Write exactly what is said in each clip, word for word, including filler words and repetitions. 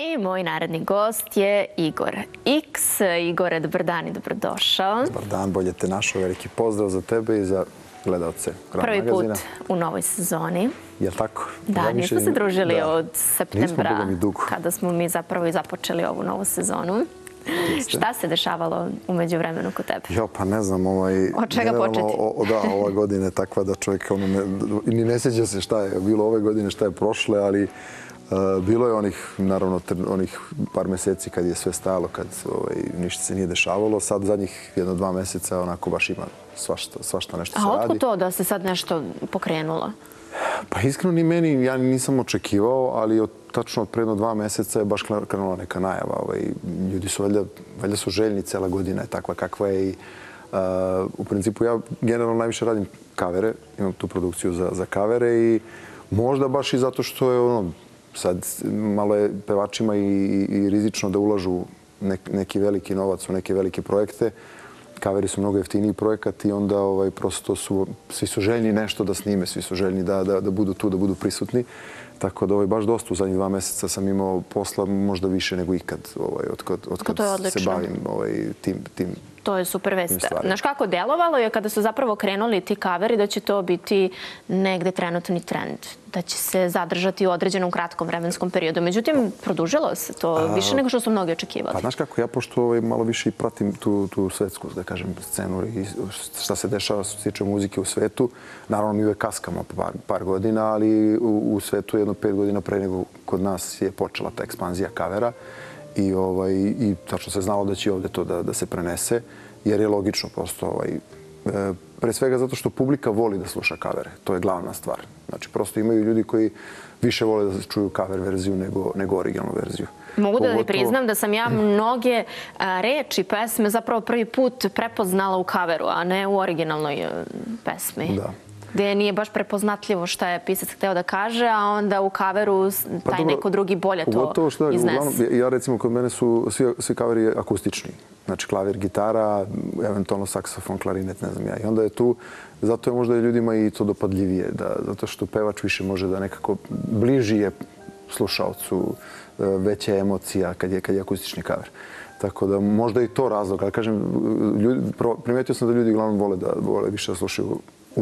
I moj naredni gost je Igor X. Igore, dobar dan i dobrodošao. Dobar dan, bolje te našao. Veliki pozdrav za tebe i za gledalce Grand Prvi magazina. put u novoj sezoni. Jel' tako? Da, nismo se družili Da. od septembra, Nismo, dugo. kada smo mi zapravo i započeli ovu novu sezonu. Jeste. Šta se dešavalo umeđu vremenu kod tebe? Jo, pa ne znam, ovaj... Od čega generalno, početi? O, o, da, ova godina je takva da čovjek ono, ne, ni ne sjeća se šta je bilo ove godine, šta je prošle, ali uh, bilo je onih, naravno, tr- onih par mjeseci kad je sve stajalo, kad ovaj, ništa se nije dešavalo. Sad zadnjih jedno, dva mjeseca onako baš ima svašta, svašta nešto se A radi. otkud to da se sad nešto pokrenulo? Pa iskreno ni meni, ja nisam očekivao, ali od, tačno od predno dva mjeseca je baš krenula neka najava. Ovaj, ljudi su valjda, valjda su željni, cela godina je takva kakva je i uh, u principu ja generalno najviše radim kavere, imam tu produkciju za, za kavere i možda baš i zato što je ono, sad malo je pevačima i, i, i rizično da ulažu nek, neki veliki novac u neke velike projekte. Kaveri su mnogo jeftiniji projekat i onda ovaj, prosto su, svi su željni nešto da snime, svi su željni da, da, da budu tu, da budu prisutni. Tako da ovaj, baš dosta u zadnjih dva mjeseca sam imao posla možda više nego ikad, ovaj, od kad, od kad se bavim ovaj, tim, tim. To je super vest. Znaš kako delovalo je kada su zapravo krenuli ti kaveri da će to biti negde trenutni trend, da će se zadržati u određenom kratkom vremenskom periodu. Međutim, produžilo se to A, više nego što su mnogi očekivali. Pa znaš kako, ja pošto ovaj, malo više i pratim tu, tu svetsku, da kažem, scenu i šta se dešava što se tiče muzike u svetu, naravno mi uvek kaskamo par, par godina, ali u, u svetu jedno pet godina pre nego kod nas je počela ta ekspanzija kavera. I, ovaj, i tačno se znalo da će ovdje to da, da se prenese, jer je logično prosto, ovaj, e, pre svega zato što publika voli da sluša kavere. To je glavna stvar. Znači, prosto imaju ljudi koji više vole da čuju kaver verziju nego, nego originalnu verziju. Mogu da Pogotovo... ti priznam da sam ja mnoge a, reči, pesme zapravo prvi put prepoznala u kaveru, a ne u originalnoj a, pesmi. Da. Gde nije baš prepoznatljivo šta je pisac hteo da kaže, a onda u kaveru taj pa, neko drugi bolje to što, iznese. Uglavnom, ja recimo kod mene su svi, svi kaveri akustični. Znači klavir, gitara, eventualno saksofon, klarinet, ne znam ja. I onda je tu, zato je možda ljudima i to dopadljivije, da, zato što pevač više može da nekako bliži je slušalcu, veća emocija kad je, kad je akustični kaver. Tako da možda i to razlog, ali kažem, ljudi, primetio sam da ljudi uglavnom vole da vole više da slušaju,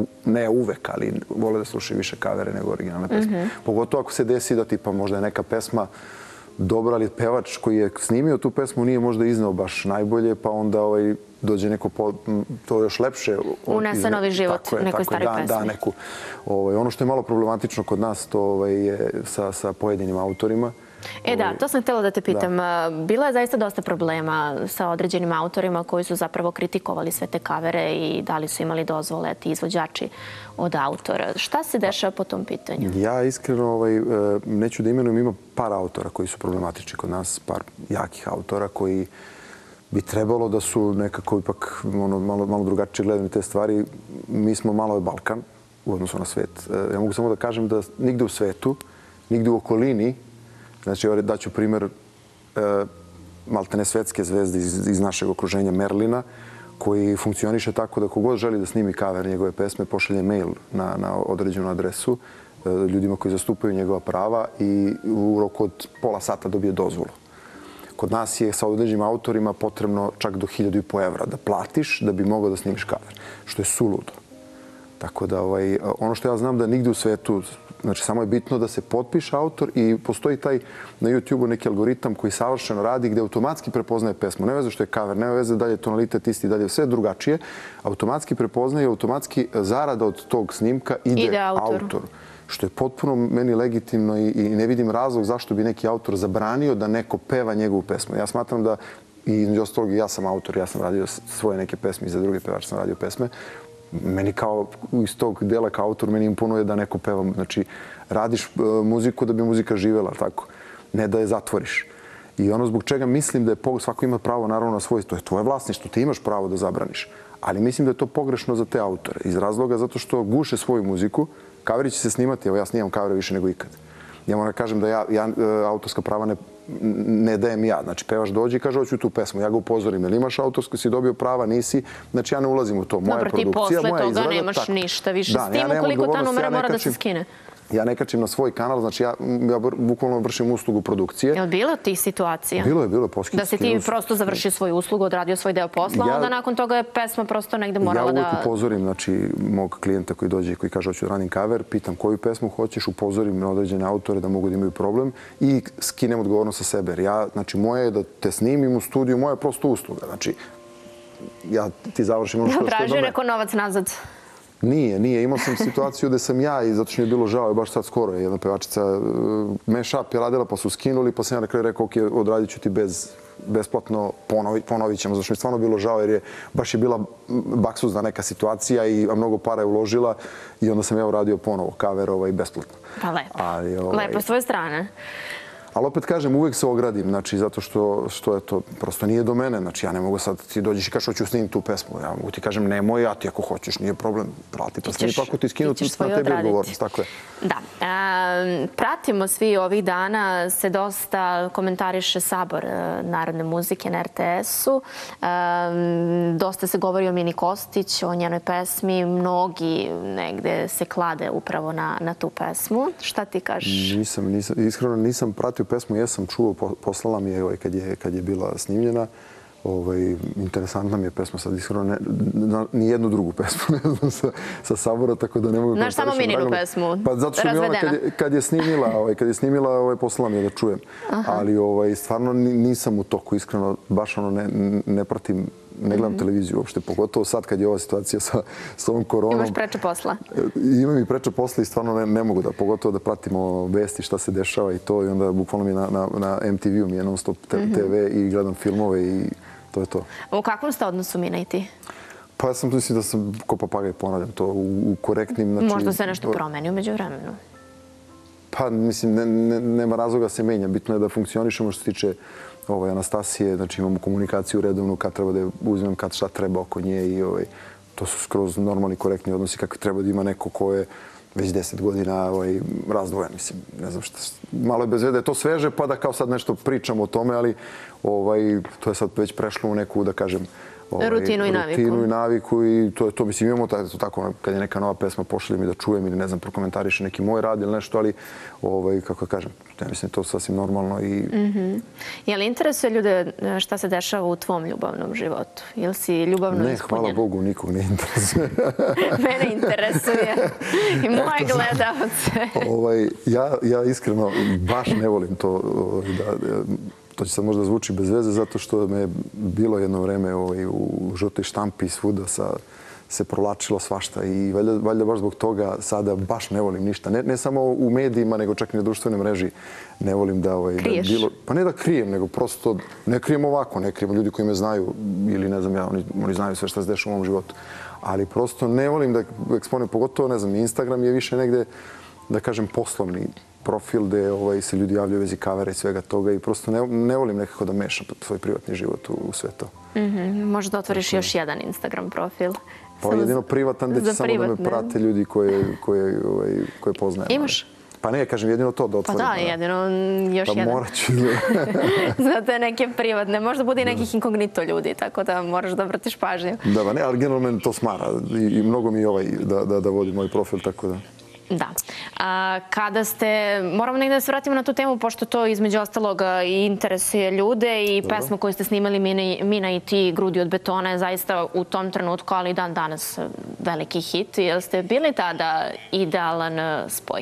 ne uvek, ali vole da slušaju više kavere nego originalne pesme. Mm-hmm. Pogotovo ako se desi da tipa možda je neka pesma dobra, ali pevač koji je snimio tu pesmu nije možda iznao baš najbolje, pa onda ovaj, dođe neko po, to još lepše. Unese novi život tako je, nekoj tako staroj da, pesmi. Da, neku. Ovaj, ono što je malo problematično kod nas to ovaj, je sa, sa pojedinim autorima. E da, to sam htjela da te pitam. Da. Bilo je zaista dosta problema sa određenim autorima koji su zapravo kritikovali sve te kavere i da li su imali dozvole ti izvođači od autora. Šta se dešava po tom pitanju? Ja iskreno ovaj, neću da imenujem, ima par autora koji su problematični kod nas, par jakih autora koji bi trebalo da su nekako ipak ono, malo, malo drugačije gledani te stvari. Mi smo malo je Balkan u odnosu na svet. Ja mogu samo da kažem da nigde u svetu, nigde u okolini, znači, daću primjer e, maltene svetske zvezde iz, iz našeg okruženja Merlina, koji funkcioniše tako da kogod želi da snimi kaver njegove pesme, pošalje mail na, na određenu adresu e, ljudima koji zastupaju njegova prava i u roku od pola sata dobije dozvolu. Kod nas je sa određenim autorima potrebno čak do hiljadu i po evra da platiš da bi mogao da snimiš kaver, što je suludo. Tako da ovaj, ono što ja znam da nigde u svetu, znači samo je bitno da se potpiše autor i postoji taj na YouTube-u neki algoritam koji savršeno radi gdje automatski prepoznaje pesmu. Ne veze što je kaver, ne veze da je tonalitet isti, da je sve drugačije. Automatski prepoznaje i automatski zarada od tog snimka ide, ide autoru. autoru. Što je potpuno meni legitimno i, i ne vidim razlog zašto bi neki autor zabranio da neko peva njegovu pesmu. Ja smatram da, i između ostalog ja sam autor, ja sam radio svoje neke pesme i za druge pevače sam radio pesme. Meni kao iz tog dela kao autor meni imponuje da neko peva. Znači, radiš uh, muziku da bi muzika živjela, tako. Ne da je zatvoriš. I ono zbog čega mislim da je svako ima pravo naravno na svoje, to je tvoje vlasništvo, ti imaš pravo da zabraniš. Ali mislim da je to pogrešno za te autore. Iz razloga zato što guše svoju muziku, kaveri će se snimati, evo ja snimam kavere više nego ikad. Ja moram da kažem da ja, ja autorska prava ne, ne dajem ja. Znači, pevaš dođe i kaže, hoću tu pesmu. Ja ga upozorim, jel imaš autorsko, si dobio prava, nisi. Znači, ja ne ulazim u to. Moja Dobro, produkcija, ti posle moja toga izrada, nemaš tako. ništa više Da, s tim, ja ukoliko ta numera ja mora kačim, da se skine. ja ne kačim na svoj kanal, znači ja, ja bukvalno vršim uslugu produkcije. Je li bilo tih situacija? Bilo je, bilo je poskit. Da si ti prosto završio svoju uslugu, odradio svoj deo posla, ja, onda nakon toga je pesma prosto negde morala da... Ja uvijek upozorim, znači, mog klijenta koji dođe i koji kaže hoću da radim cover, pitam koju pesmu hoćeš, upozorim na određene autore da mogu da imaju problem i skinem odgovornost sa sebe. Jer ja, znači, moje je da te snimim u studiju, moja je prosto usluga. Znači, ja ti završim ono što je do mene. Traži neko novac nazad? Nije, nije. Imao sam situaciju gde sam ja i zato što mi je bilo žao, baš sad skoro jedna pevačica Mashup je radila pa su skinuli pa sam ja na kraju rekao ok, odradit ću ti bez, besplatno, ponovi, ponovit ćemo. Zato što mi je stvarno bilo žao jer je baš je bila baksuzna neka situacija i mnogo para je uložila i onda sam ja uradio ponovo cover ovaj, besplatno. Pa lepo. Ali, ovaj, lepo s tvoje strane. Ali opet kažem, uvijek se ogradim, znači, zato što, što je to, prosto nije do mene. Znači, ja ne mogu sad, ti dođeš i kažeš, hoću snimiti tu pesmu. Ja mogu ti kažem, nemoj, a ti ako hoćeš, nije problem, prati pa snimi, pa ako ti skinu, na tebi odgovornost, tako je. Da. E, pratimo svi ovih dana, se dosta komentariše Sabor narodne muzike na er te esu. E, dosta se govori o Mini Kostić, o njenoj pesmi, mnogi negde se klade upravo na, na tu pesmu. Šta ti kažeš? Nisam, nisam, iskreno nisam pratio pesmu, jesam čuo, poslala mi je ovaj, kad, je, kad je bila snimljena. Ovaj, interesantna mi je pesma, sad iskreno ne, ni jednu drugu pesmu ne znam sa, sa Sabora, tako da ne mogu... Znaš samo Mininu pesmu, pa zato što mi ona kad je, kad je snimila, ovaj, kad je snimila ovaj, poslala mi je da čujem. Aha. Ali ovaj, stvarno nisam u toku, iskreno, baš ono ne, ne pratim, ne gledam mm-hmm. televiziju uopšte, pogotovo sad kad je ova situacija sa, sa ovom koronom. Imaš preče posla? Imam i preče posla i stvarno ne, ne mogu da, pogotovo da pratimo vesti šta se dešava i to i onda bukvalno mi na, na, na em te ve-u mi je non stop te ve mm-hmm. i gledam filmove i to je to. U kakvom ste odnosu Mina i ti? Pa ja sam mislim da sam ko papagaj, ponavljam to, u, u korektnim... Znači, možda se nešto promeni umeđu vremenu? Pa mislim, ne, ne, nema razloga se menja. Bitno je da funkcionišemo što se tiče ovaj, Anastasije, znači imamo komunikaciju redovnu kad treba da je uzmem, kad šta treba oko nje i ovaj, to su skroz normalni, korektni odnosi kako treba da ima neko ko je već deset godina ovaj, razdvojen. Mislim, ne znam šta, malo je bez vede, je to sveže pa da kao sad nešto pričamo o tome, ali ovaj, to je sad već prešlo u neku, da kažem, ovaj, rutinu i naviku. Rutinu i naviku i to je to. Mislim, imamo to tako, kad je neka nova pesma pošaljem i da čujem ili ne znam, prokomentariše neki moj rad ili nešto, ali ovaj, kako da kažem, ja mislim, to je sasvim normalno i... Mm-hmm. Je li interesuje ljude šta se dešava u tvom ljubavnom životu? Jel si ljubavno ne, ispunjen? hvala Bogu, nikog ne interesuje. Mene interesuje i moje gledalce. ovaj, ja, ja iskreno baš ne volim to da... To će sad možda zvuči bez veze, zato što me je bilo jedno vreme ovaj, u žutoj štampi svuda sa, se provlačilo svašta i valjda, valjda baš zbog toga sada baš ne volim ništa. Ne, ne samo u medijima, nego čak i na društvenoj mreži ne volim da... Ovaj, Kriješ? Da bilo, pa ne da krijem, nego prosto ne krijem ovako, ne krijem ljudi koji me znaju ili ne znam ja, oni, oni znaju sve što se dešava u mom životu. Ali prosto ne volim da eksponujem, pogotovo, ne znam, Instagram je više negde, da kažem, poslovni profil gde ovaj, se ljudi javljaju u vezi kavera i svega toga i prosto ne, ne volim nekako da mešam svoj privatni život u, u sve to. Mm-hmm. Možda otvoriš još jedan Instagram profil. Pa jedino privatan gde će samo privatne. Da me prate ljudi koje, koje, ovaj, koje poznajem. Imaš? Pa ne, kažem jedino to da otvorim. Pa da, jedino još pa jedan. Pa morat ću. Za te neke privatne. Možda bude i nekih inkognito ljudi, tako da moraš da obratiš pažnju. Da, ba ne, ali generalno meni to smara i, i mnogo mi ovaj da, da, da vodi moj profil, tako da... Da. A, kada ste, moramo negdje da se vratimo na tu temu, pošto to između ostalog i interesuje ljude i Dobro. Pesmu koju ste snimali Mina, Mina i ti, Grudi od betona, je zaista u tom trenutku, ali i dan danas veliki hit. Jel ste bili tada idealan spoj?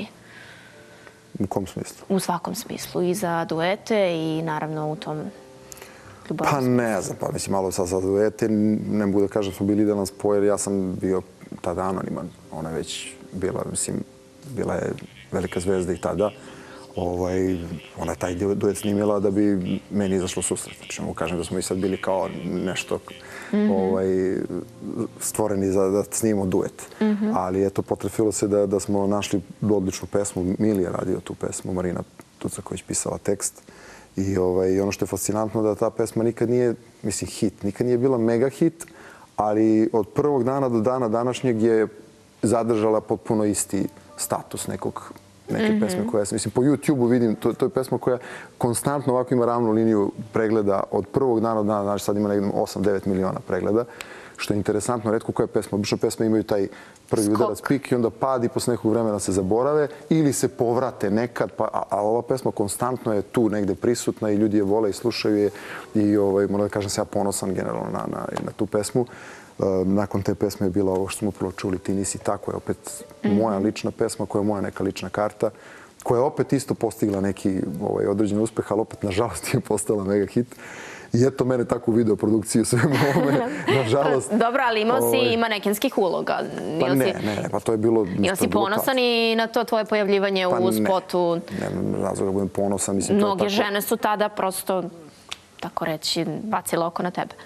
U kom smislu? U svakom smislu. I za duete i naravno u tom ljubavnom Pa ne znam, pa mislim malo sad za duete. Ne mogu da kažem da smo bili idealan spoj, jer ja sam bio tada anoniman. Ona je već bila, mislim, bila je velika zvezda i tada. Ovaj, ona je taj duet snimila da bi meni izašlo susret. Znači, mogu kažem da smo i sad bili kao nešto mm-hmm. ovaj, stvoreni za da snimimo duet. Mm-hmm. Ali eto, potrefilo se da, da smo našli odličnu pesmu. Mili je radio tu pesmu, Marina Tucaković pisala tekst. I ovaj, ono što je fascinantno da ta pesma nikad nije, mislim, hit. Nikad nije bila mega hit, ali od prvog dana do dana današnjeg je zadržala potpuno isti status nekog, neke mm-hmm. pesme koja je, mislim, po YouTube-u vidim, to, to je pesma koja konstantno ovako ima ravnu liniju pregleda od prvog dana do dana, znači sad ima negdje osam devet miliona pregleda, što je interesantno, retko koja pesma. Obično pesme imaju taj prvi udarac, pik i onda pad i posle nekog vremena se zaborave ili se povrate nekad, pa, a, a ova pesma konstantno je tu negde prisutna i ljudi je vole i slušaju je i ovaj, moram da kažem se ja ponosan generalno na, na, na tu pesmu. Nakon te pesme je bila ovo što smo upravo čuli, Ti nisi ta, koja je opet moja lična pesma, koja je moja neka lična karta, koja je opet isto postigla neki ovaj, određen uspeh, ali opet, nažalost, je postala mega hit. I eto mene tako u videoprodukciji u svemu ovome, nažalost. Dobro, ali imao si i manekenskih uloga. Pa ne, ne, pa to je bilo... Jel si ponosan i na to tvoje pojavljivanje u spotu? Ne, ne, razlog da budem ponosan, mislim, to je tako. Mnoge žene su tada prosto, tako reći, bacile oko na tebe.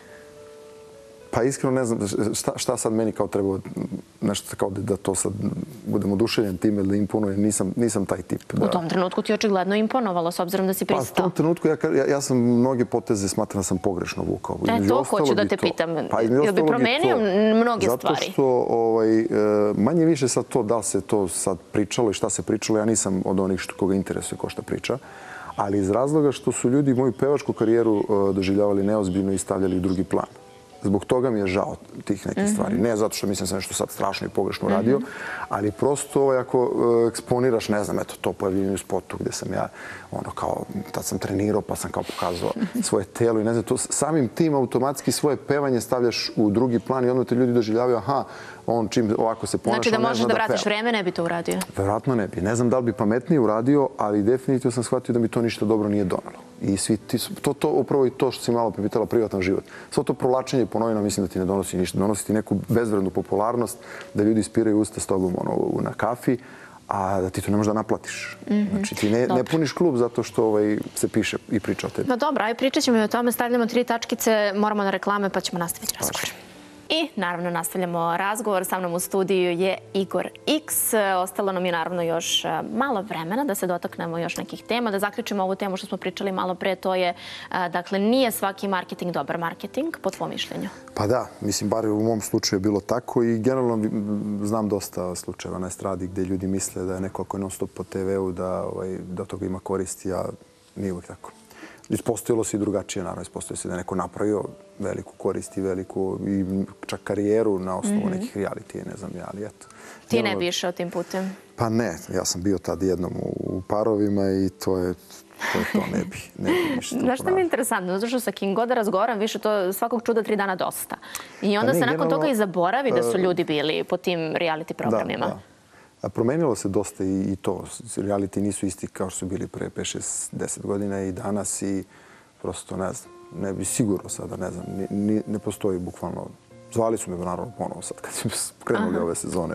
Pa iskreno ne znam šta, šta sad meni kao treba nešto kao da to sad budem oduševljen time da imponujem. Nisam, nisam taj tip. Da. U tom trenutku ti očigledno imponovalo s obzirom da si pristao. Pa u tom trenutku ja, ja, ja sam mnoge poteze smatram da sam pogrešno vukao. E, to hoću da te to, pitam. Pa, jel bi promenio to, mnoge zato stvari? Zato što ovaj, manje više sad to, da li se to sad pričalo i šta se pričalo, ja nisam od onih što koga interesuje ko šta priča. Ali iz razloga što su ljudi moju pevačku karijeru doživljavali neozbiljno i stavljali u drugi plan. Zbog toga mi je žao tih nekih stvari. Ne zato što mislim sam nešto sad strašno i pogrešno radio, ali prosto ako eksponiraš, ne znam, eto, to pojavljenje u spotu gde sam ja, ono, kao, tad sam trenirao pa sam kao pokazao svoje telo i ne znam, to samim tim automatski svoje pevanje stavljaš u drugi plan i onda te ljudi doživljavaju, aha, on čim ovako se ponaša, znači da možeš da vratiš vratiš vreme, ne bi to uradio? Verovatno ne bi. Ne znam da li bi pametnije uradio, ali definitivno sam shvatio da mi to ništa dobro nije donalo. I svi ti, to, to, upravo i to što si malo pripitala, privatan život. Svo to provlačenje po novina mislim da ti ne donosi ništa. Donosi ti neku bezvrednu popularnost, da ljudi ispiraju usta s tobom ono, na kafi, a da ti to ne možeš da naplatiš. Znači ti ne, ne puniš klub zato što ovaj, se piše i priča o tebi. No dobro, aj pričat ćemo i o tome, stavljamo tri tačkice, moramo na reklame pa ćemo nastaviti razgovor. I naravno nastavljamo razgovor. Sa mnom u studiju je Igor X. Ostalo nam je naravno još malo vremena da se dotaknemo još nekih tema, da zaključimo ovu temu što smo pričali malo pre, to je, dakle, nije svaki marketing dobar marketing, po tvojom mišljenju? Pa da, mislim, bar u mom slučaju je bilo tako i generalno znam dosta slučajeva na estradi gde ljudi misle da je neko ako je non stop po te veu da, ovaj, da toga ima koristi, a nije uvijek tako. Ispostavilo se i drugačije, naravno, ispostavilo se da je neko napravio veliku korist i veliku i čak karijeru na osnovu nekih realitije, ne znam ja, ali eto. Ti ne bi išao tim putem? Pa ne, ja sam bio tad jednom u parovima i to je to, je to ne bi. Ne bi ništa. Znaš što mi je interesantno? Zato što sa kim god da razgovaram, više to svakog čuda tri dana dosta. I onda se nakon toga i zaboravi da su ljudi bili po tim reality programima. Da, da. A promenilo se dosta i to. Reality nisu isti kao što su bili pre pet, šest, deset godina i danas i prosto ne znam. Ne bi sigurno sada, ne znam, ni, ne postoji bukvalno. Zvali su me naravno ponovo sad kad su krenuli ove sezone.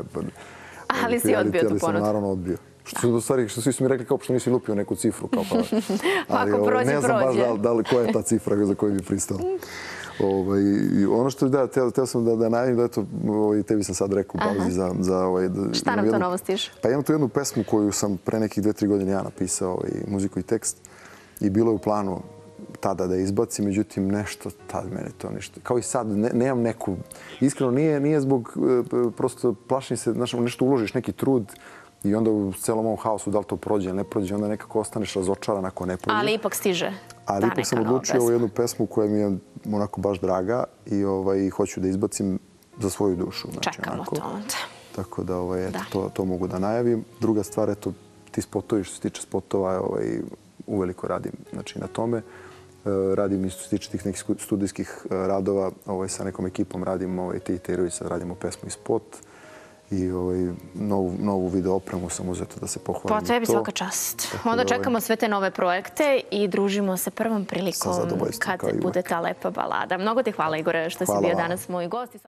Ali si odbio tu ponudu? Ali sam naravno odbio. Što su u stvari, što svi su mi rekli kao što nisi lupio neku cifru. Kao pa, ali, ako prođe, ne znam prođe. baš da li, da li koja je ta cifra za koju bi pristao. Ovaj, ono što da, teo, teo sam da, da najavim, da eto, ovaj, tebi sam sad rekao u pauzi za... za ovaj, da, šta nam jednu, to novo stiže? Pa imam tu jednu pesmu koju sam pre nekih dve, tri godine ja napisao, ovaj, muziku i tekst. I bilo je u planu tada da je izbacim, međutim nešto tad mene to ništa. Kao i sad, ne, nemam neku... Iskreno, nije, nije zbog... Prosto plašim se, znaš, nešto uložiš, neki trud i onda u celom ovom haosu da li to prođe ili ne prođe, onda nekako ostaneš razočaran ako ne prođe. Ali ipak stiže. Ali ipak sam odlučio ovu jednu pesmu koja mi je onako baš draga i ovaj, hoću da izbacim za svoju dušu. Znači, čekamo onako, to onda. Tako da, ovaj, eto, to, to mogu da najavim. Druga stvar, eto, ti spotovi što se tiče spotova, ovaj, uveliko radim znači, na tome. Radim i što se tiče tih nekih studijskih radova. Ovaj, sa nekom ekipom radim ovaj, te i te sad radimo pesmu i spot. I ovaj, novu, novu video opremu sam uzeto da se pohvalim. Po tebi svaka čast. Tako onda čekamo ovaj... sve te nove projekte i družimo se prvom prilikom kad bude ta lepa balada. Mnogo ti hvala, Igore, što hvala si bio vam. Danas moj gost.